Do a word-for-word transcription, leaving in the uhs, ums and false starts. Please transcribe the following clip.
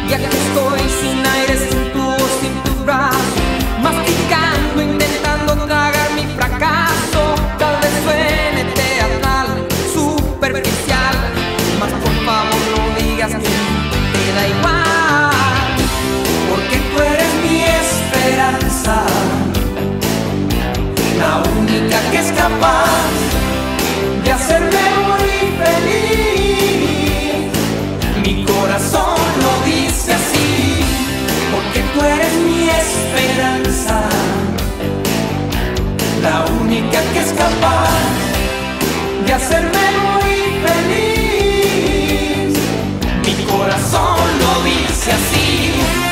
Y aquí estoy sin aire, sin tu voz, sin tus brazos, masticando, intentando tragar mi fracaso. Tal vez suene teatral, superficial, mas por favor no digas que te da igual, porque tú eres mi esperanza, la única que es capaz de hacerme muy feliz. Mi corazón lo dice así, porque tú eres mi esperanza, la única que es capaz de hacerme muy feliz. Mi corazón lo dice así.